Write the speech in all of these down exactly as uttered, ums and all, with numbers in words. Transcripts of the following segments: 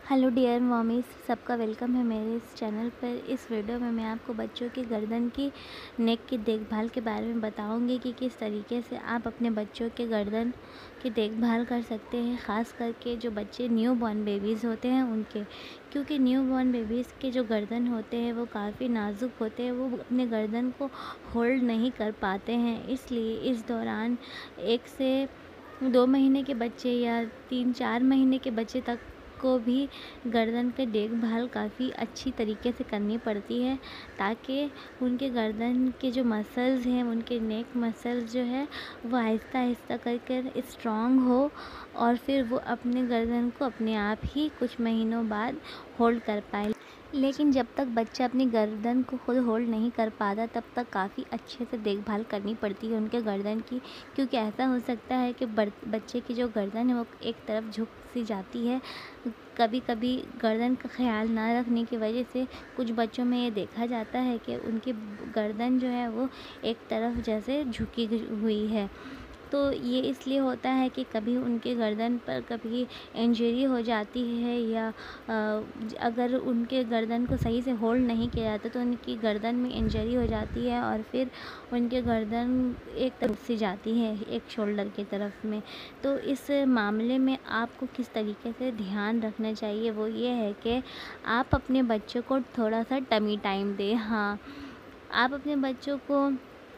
Hello dear mommies, सबका welcome है मेरे इस चैनल पर। इस वीडियो में मैं आपको बच्चों की गर्दन की नेक की देखभाल के बारे में बताऊंगी कि किस तरीके से आप अपने बच्चों के गर्दन की देखभाल कर सकते हैं, ख़ास करके जो बच्चे न्यू बॉर्न बेबीज़ होते हैं उनके। क्योंकि न्यू बॉर्न बेबीज़ के जो गर्दन होते हैं वो काफ़ी नाजुक होते हैं, वो अपने गर्दन को होल्ड नहीं कर पाते हैं। इसलिए इस दौरान एक से दो महीने के बच्चे या तीन चार महीने के बच्चे तक को भी गर्दन की देखभाल काफ़ी अच्छी तरीके से करनी पड़ती है, ताकि उनके गर्दन के जो मसल्स हैं, उनके नेक मसल्स जो है वो आहिस्ता आहिस्ता कर कर स्ट्रॉन्ग हो और फिर वो अपने गर्दन को अपने आप ही कुछ महीनों बाद होल्ड कर पाए। लेकिन जब तक बच्चा अपनी गर्दन को खुद होल्ड नहीं कर पाता तब तक काफ़ी अच्छे से देखभाल करनी पड़ती है उनके गर्दन की। क्योंकि ऐसा हो सकता है कि बच्चे की जो गर्दन है वो एक तरफ झुक सी जाती है। कभी कभी गर्दन का ख्याल ना रखने की वजह से कुछ बच्चों में ये देखा जाता है कि उनकी गर्दन जो है वो एक तरफ जैसे झुकी हुई है। तो ये इसलिए होता है कि कभी उनके गर्दन पर कभी इंजरी हो जाती है, या अगर उनके गर्दन को सही से होल्ड नहीं किया जाता तो उनकी गर्दन में इंजरी हो जाती है और फिर उनके गर्दन एक तरफ से जाती है, एक शोल्डर की तरफ में। तो इस मामले में आपको किस तरीके से ध्यान रखना चाहिए वो ये है कि आप अपने बच्चों को थोड़ा सा टमी टाइम दें। हाँ, आप अपने बच्चों को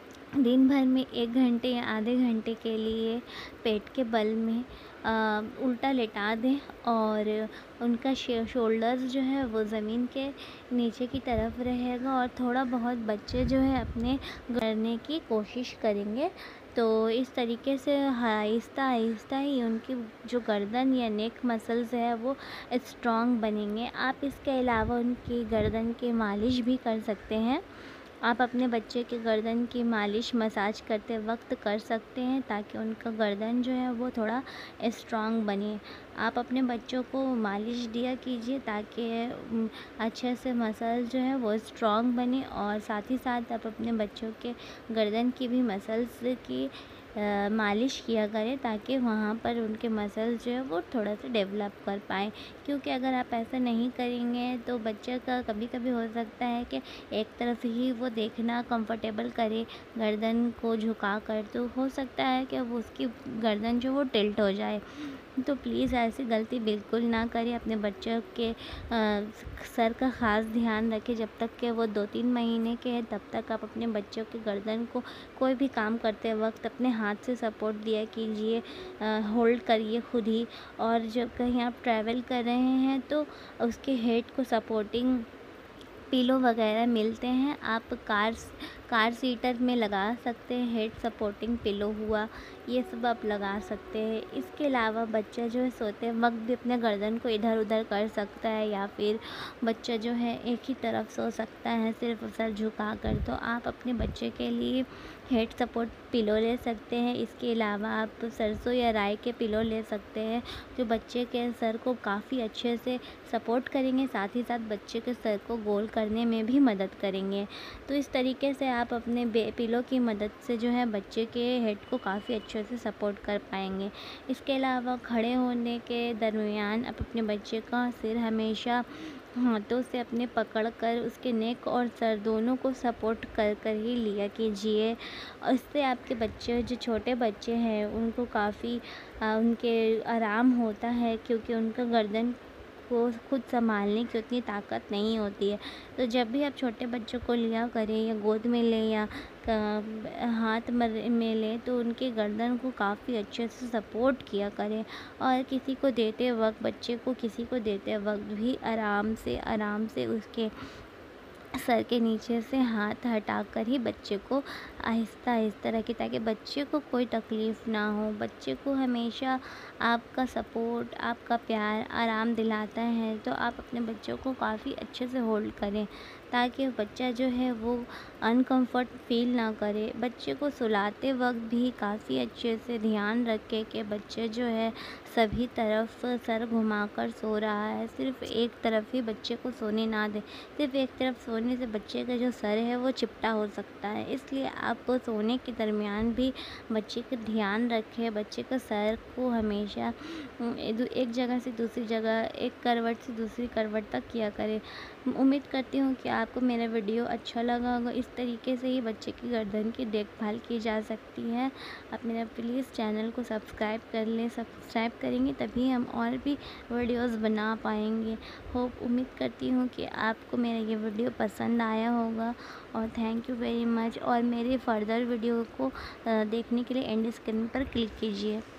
दिन भर में एक घंटे या आधे घंटे के लिए पेट के बल में आ, उल्टा लेटा दें और उनका शोल्डर्स जो है वो ज़मीन के नीचे की तरफ रहेगा और थोड़ा बहुत बच्चे जो है अपने करने की कोशिश करेंगे। तो इस तरीके से आहिस्ता आहिस्ता ही उनकी जो गर्दन या नेक मसल्स है वो स्ट्रॉन्ग बनेंगे। आप इसके अलावा उनकी गर्दन की मालिश भी कर सकते हैं। आप अपने बच्चे के गर्दन की मालिश मसाज करते वक्त कर सकते हैं, ताकि उनका गर्दन जो है वो थोड़ा स्ट्रॉन्ग बने। आप अपने बच्चों को मालिश दिया कीजिए ताकि अच्छे से मसल जो है वो स्ट्रॉन्ग बने, और साथ ही साथ आप अपने बच्चों के गर्दन की भी मसल्स की आ, मालिश किया करें, ताकि वहाँ पर उनके मसल्स जो है वो थोड़ा सा डेवलप कर पाएँ। क्योंकि अगर आप ऐसा नहीं करेंगे तो बच्चे का कभी कभी हो सकता है कि एक तरफ ही वो देखना कंफर्टेबल करे गर्दन को झुका कर, तो हो सकता है कि वो उसकी गर्दन जो वो टिल्ट हो जाए। तो प्लीज़ ऐसी गलती बिल्कुल ना करें। अपने बच्चों के आ, सर का ख़ास ध्यान रखें। जब तक कि वो दो तीन महीने के हैं तब तक आप अपने बच्चों के गर्दन को कोई भी काम करते वक्त अपने हाथ से सपोर्ट दिया कीजिए, होल्ड करिए खुद ही। और जब कहीं आप ट्रैवल कर रहे हैं तो उसके हेड को सपोर्टिंग पिलो वगैरह मिलते हैं, आप कार कार सीटर में लगा सकते हैं। हेड सपोर्टिंग पिलो हुआ, ये सब आप लगा सकते हैं। इसके अलावा बच्चा जो है सोते वक्त भी अपने गर्दन को इधर उधर कर सकता है, या फिर बच्चा जो है एक ही तरफ सो सकता है सिर्फ सर झुका कर। तो आप अपने बच्चे के लिए हेड सपोर्ट पिलो ले सकते हैं। इसके अलावा आप सरसों या राई के पिलो ले सकते हैं, जो बच्चे के सर को काफ़ी अच्छे से सपोर्ट करेंगे, साथ ही साथ बच्चे के सर को गोल करने में भी मदद करेंगे। तो इस तरीके से आप अपने पिलो की मदद से जो है बच्चे के हेड को काफ़ी अच्छे से सपोर्ट कर पाएंगे। इसके अलावा खड़े होने के दरमियान आप अपने बच्चे का सिर हमेशा हाथों से अपने पकड़ कर उसके नेक और सर दोनों को सपोर्ट कर कर ही लिया कीजिए। इससे आपके बच्चे जो छोटे बच्चे हैं उनको काफ़ी उनके आराम होता है, क्योंकि उनका गर्दन को खुद संभालने की उतनी ताकत नहीं होती है। तो जब भी आप छोटे बच्चों को लिया करें या गोद में लें या हाथ में लें तो उनके गर्दन को काफ़ी अच्छे से सपोर्ट किया करें। और किसी को देते वक्त बच्चे को किसी को देते वक्त भी आराम से आराम से उसके सर के नीचे से हाथ हटाकर ही बच्चे को आहिस्ता आहिस्ता रखें, ताकि बच्चे को कोई तकलीफ़ ना हो। बच्चे को हमेशा आपका सपोर्ट, आपका प्यार आराम दिलाता है। तो आप अपने बच्चों को काफ़ी अच्छे से होल्ड करें, ताकि बच्चा जो है वो अनकंफर्ट फील ना करे। बच्चे को सुलाते वक्त भी काफ़ी अच्छे से ध्यान रखें कि बच्चे जो है सभी तरफ सर घुमाकर सो रहा है, सिर्फ एक तरफ ही बच्चे को सोने ना दें। सिर्फ एक तरफ सोने से बच्चे का जो सर है वो चिपटा हो सकता है, इसलिए आप सोने के दरमियान भी बच्चे का ध्यान रखें। बच्चे का सर को हमेशा एक जगह से दूसरी जगह, एक करवट से दूसरी करवट तक किया करें। उम्मीद करती हूँ कि आपको मेरा वीडियो अच्छा लगा होगा। इस तरीके से ही बच्चे की गर्दन की देखभाल की जा सकती है। आप मेरा प्लीज़ चैनल को सब्सक्राइब कर लें। सब्सक्राइब करेंगे तभी हम और भी वीडियोस बना पाएंगे। होप उम्मीद करती हूँ कि आपको मेरा ये वीडियो पसंद आया होगा और थैंक यू वेरी मच। और मेरे फर्दर वीडियो को देखने के लिए एंड स्क्रीन पर क्लिक कीजिए।